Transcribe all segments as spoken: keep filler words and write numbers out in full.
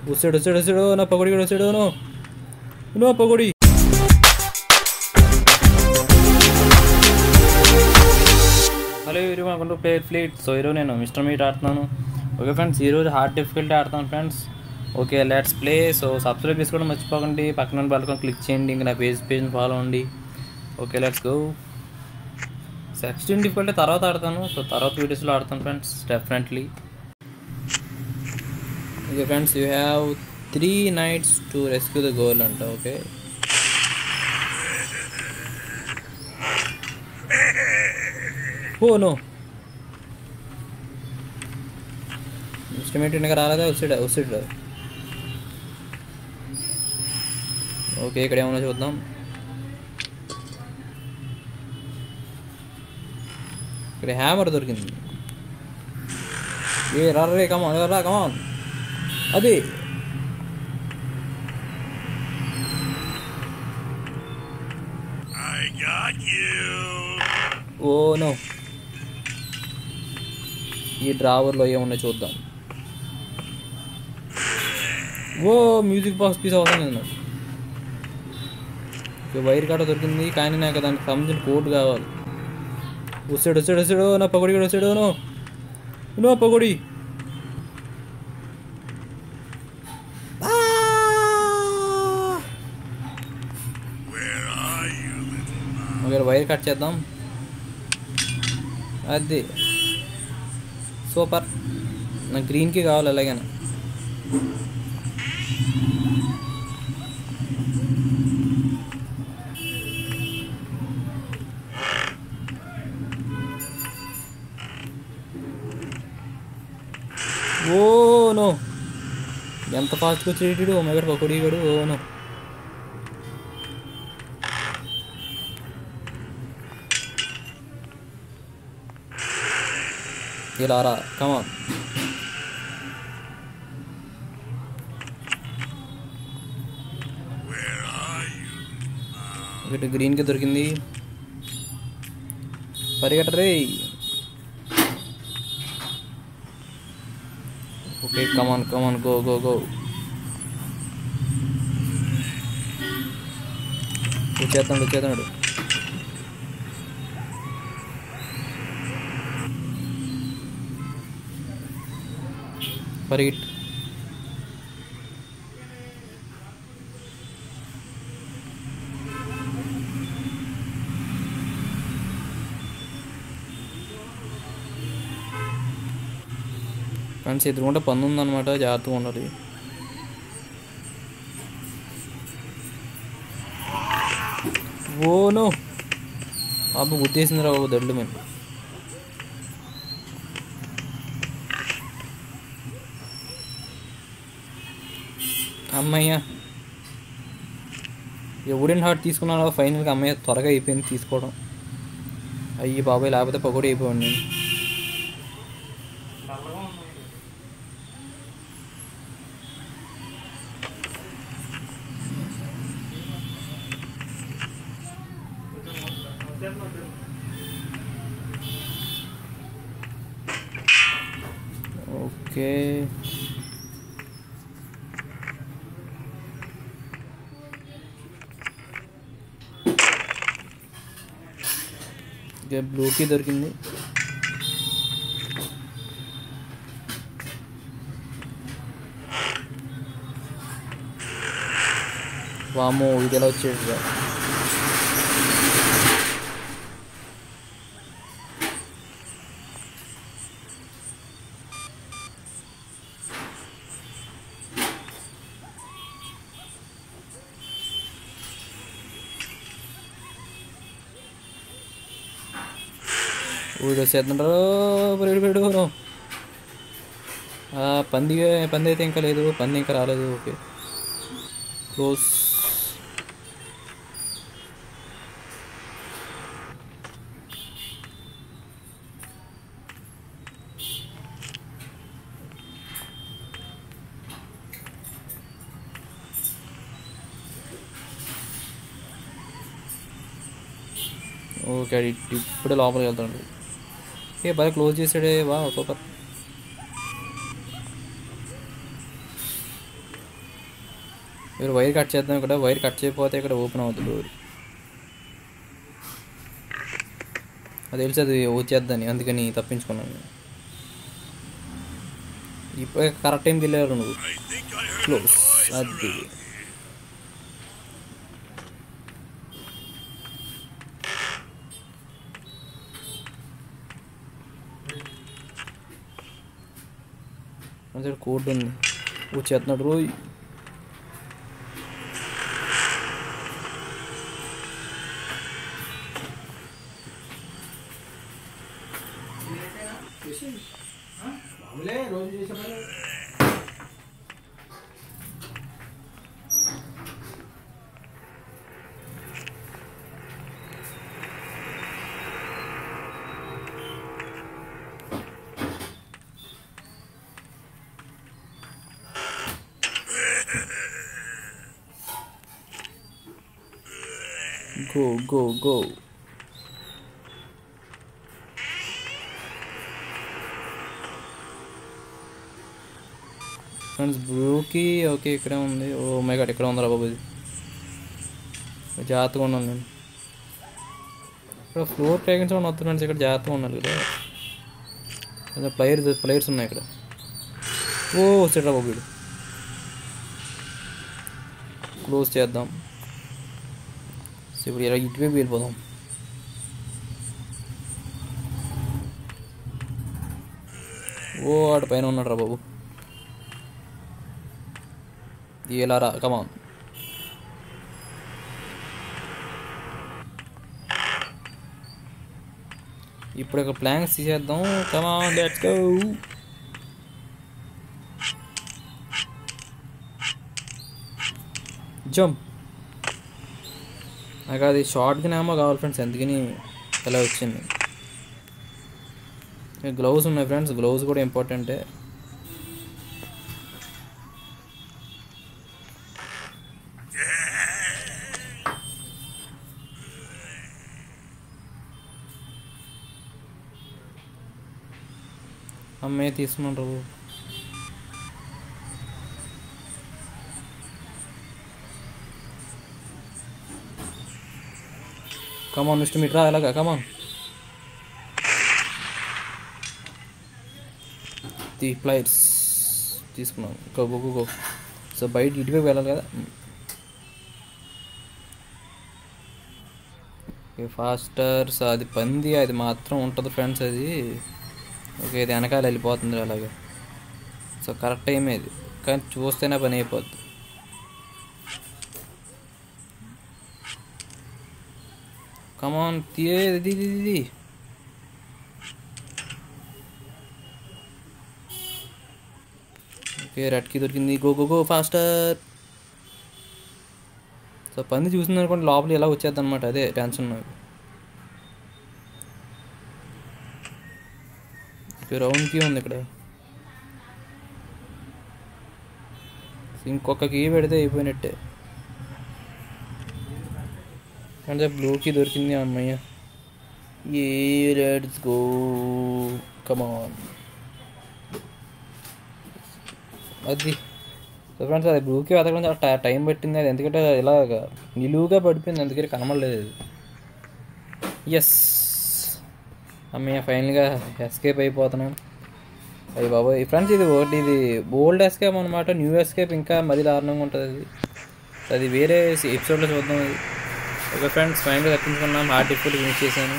వచ్చాడు వచ్చాడు వచ్చాడు నా పకోడీ కూడా వచ్చాడు నో నో పకోడీ. హలో ఈరోజు మనకుంటూ ప్లే ఫ్లీట్. సో ఈరోజు నేను మిస్టర్ మీట్ ఆడుతున్నాను. ఓకే ఫ్రెండ్స్, ఈరోజు హార్డ్ డిఫికల్టీ ఆడుతాను friends. Okay let's play. So subscribe చేసుకోవడం మర్చిపోకండి, పక్కన బెల్కన్ క్లిక్ చేయండి, ఇంకా నా పేజ్ పేజ్ని ఫాలో అవ్వండి. Okay let's go. Sixteen difficulty తర్వాత ఆడతాను, సో తర్వాత వీడియోస్లో ఆడతాను friends definitely. Okay friends, you have three nights to rescue the goal అంట. ఓకే ఓ నో, ఇన్స్ట్రుమెంట్ ఇంకా రాలేదా? వస్తాడా వస్తాడు. ఓకే ఇక్కడ ఏమన్నా చూద్దాం. ఇక్కడ హ్యామర్ దొరికింది. ఏ రా రే కమాన్ రా కమాన్. అది ఓ నో, ఈ డ్రావర్లో ఏమున్నాయి చూద్దాం. ఓ మ్యూజిక్ బాక్స్ పీస్ అవసరం లేదు నాకు. వైర్ కాట దొరికింది, కానీ నాకు దానికి సంబంధించిన కోడ్ కావాలి. వస్తాడు వస్తాడు వస్తాడు నా పకోడీ కూడా వచ్చాడు no no pakodi. Okay wire cut చేద్దాం. అది సూపర్, నాకు గ్రీన్కి కావాలి ఎలాగైనా. ఓ నో, ఎంత ఫాస్ట్గా వచ్చేటాడు. ఓ మెగడ్ పకోడీ గడు. ఓ నో, ఇలా రా కమాన్. ఒకటి గ్రీన్కి దొరికింది, పరిగెట్టరే. Okay come on come on go go go. వచ్చేస్తున్నాడు వచ్చేస్తున్నాడు. పరిగెట్. ఫ్రెండ్స్ ఎదురుకుంటే పన్ను ఉందన్నమాట, జాగ్రత్తగా ఉండాలి. ఓ నో, బాబు గుర్తేసిందిరా బాబు దడ్లు మేము. అమ్మయ్య, వుడెన్ హార్ట్ తీసుకున్నాను ఫైనల్గా. అమ్మయ్య త్వరగా అయిపోయింది తీసుకోవడం. అయ్యి బాబాయ్, లేకపోతే పకోడీ అయిపోయాడు నేను. ఓకే బ్లూకి దొరికింది. వామో ఇది ఎలా వచ్చేది? వీడియో చేస్తుంటారు పెరుగు పెరుగు. పంది పంది అయితే ఇంకా లేదు, పంది ఇంకా రాలేదు. Okay close. ఓకే ఇప్పుడే లోపలికి వెళ్తాడు. ఏ బాగా క్లోజ్ చేసాడే. వా సూపర్. ఇక్కడ వైర్ కట్ చేద్దాం. ఇక్కడ వైర్ కట్ చేయకపోతే ఇక్కడ ఓపెన్ అవుతుంది డోర్. అది తెలిసి అది వచ్చేద్దని, అందుకని తప్పించుకున్నాను. ఇప్పుడు కరెక్ట్ టైంకి వెళ్ళారు నువ్వు. క్లోజ్. అది కోడ్ ఉంది. వచ్చేస్తున్నాడు రోయ్. Go, go, go. ఫ్రెండ్స్ బ్రూకి ఓకే ఇక్కడే ఉంది. ఓ మై గాడ్ ఇక్కడ ఉందా బాబు? ఇది జాగ్రత్తగా ఉన్నాను నేను. ఇక్కడ ఫ్లోర్ ప్యాకెట్స్ కూడా వస్తుంది ఫ్రెండ్స్. ఇక్కడ జాగ్రత్తగా ఉండాలి కదా. కొంచెం ప్లేయర్స్ ప్లేయర్స్ ఉన్నాయి ఇక్కడ. ఓ వచ్చాడు బాబు వీడు. క్లోజ్ చేద్దాం. ఇప్పుడు ఇలా ఇటువైపు వెళ్ళిపోదాం. ఓ ఆడ పైన ఉన్నాడు రా బాబు. ఇలా రా, కమాన్. ఇప్పుడు ఇక్కడ ప్లాంక్స్ తీసేద్దాం. Come on let's go. జంప్. నాకు అది షార్ట్ గన్ కావాలి ఫ్రెండ్స్, ఎందుకని ఇలా వచ్చింది. గ్లౌస్ ఉన్నాయి ఫ్రెండ్స్, గ్లౌస్ కూడా ఇంపార్టెంటే. అమ్మాయి తీసుకున్నాడు. కమాన్ మిస్టర్ మీట్ రా ఎలాగా. కమాన్ ది ప్లేయర్స్ తీసుకున్నాం. Go go go. సో బయట ఇటువైపు వెళ్ళాలి కదా. ఫాస్టర్స్ అది పంది అది మాత్రం ఉంటుంది ఫ్రెండ్స్. అది ఓకే, ఇది వెనకాల వెళ్ళిపోతుంది అలాగే. సో కరెక్ట్ టైం ఇది, కానీ చూస్తేనే పని అయిపోద్ది. కమాన్ తీది ఇది. ఓకే రెడ్కి దొరికింది. Go go go faster. So పంది చూసింది అనుకోండి లోపల ఎలా వచ్చేద్ది అనమాట. అదే టెన్షన్ నాకు. రౌండ్ కీ ఉంది ఇక్కడ. ఇంకొక కీ పెడితే అయిపోయినట్టే. అంటే బ్లూకి దొరికింది అమ్మయ్య. ఏ లెట్స్ గో కమాన్. అది సో ఫ్రెండ్స్ అది బ్లూకి వెతకడం చాలా టైం పట్టింది. అది ఎందుకంటే ఇలాగ నిలువుగా పడిపోయింది, అందుకని కనబడలేదు అది. ఎస్ అమ్మయ్య ఫైనల్గా ఎస్కేప్ అయిపోతున్నాను. అయ్యి బాబోయ్ ఫ్రెండ్స్, ఇది ఒకటి ఇది ఓల్డ్ ఎస్కేప్ అనమాట. న్యూ ఎస్కేప్ ఇంకా మరీ దారుణంగా ఉంటుంది అది. అది వేరే ఎపిసోడ్లో చూద్దాం. అది ఓకే ఫ్రెండ్స్, ఫైనల్గా తప్పించుకున్నాం. హార్ట్ డిఫికల్టీ ఫినిష్ చేశాను.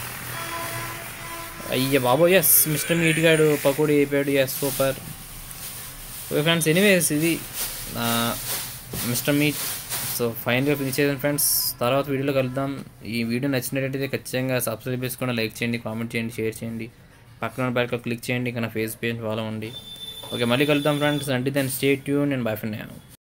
అయ్య బాబో ఎస్ మిస్టర్ మీట్ గాడు పకోడీ అయిపోయాడు. Yes super. Okay friends, anyways ఇది మిస్టర్ మీట్. సో ఫైనల్గా ఫినిష్ చేశాను ఫ్రెండ్స్. తర్వాత వీడియోలో కలుద్దాం. ఈ వీడియో నచ్చినట్టయితే ఖచ్చితంగా సబ్స్క్రైబ్ చేసుకోండి, లైక్ చేయండి, కామెంట్ చేయండి, షేర్ చేయండి, పక్కన బెల్ క్లిక్ చేయండి, ఇంకా నా ఫేస్ పేజ్ ఫాలో అవ్వండి. ఓకే మళ్ళీ కలుద్దాం ఫ్రెండ్స్. అంటే దాన్ని stay tune and bye for now.